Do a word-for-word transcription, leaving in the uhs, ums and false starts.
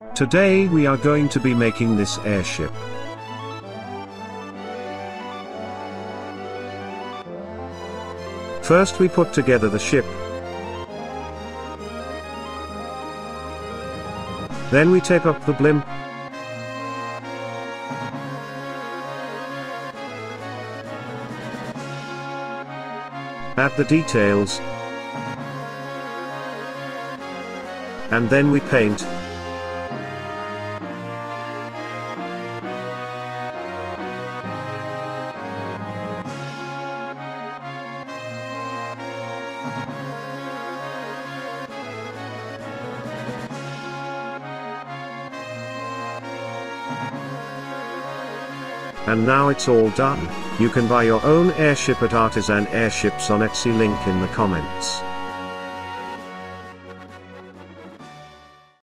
Today we are going to be making this airship. First we put together the ship. Then we tape up the blimp. Add the details. And then we paint. And now it's all done. You can buy your own airship at Artisan Airships on Etsy, link in the comments.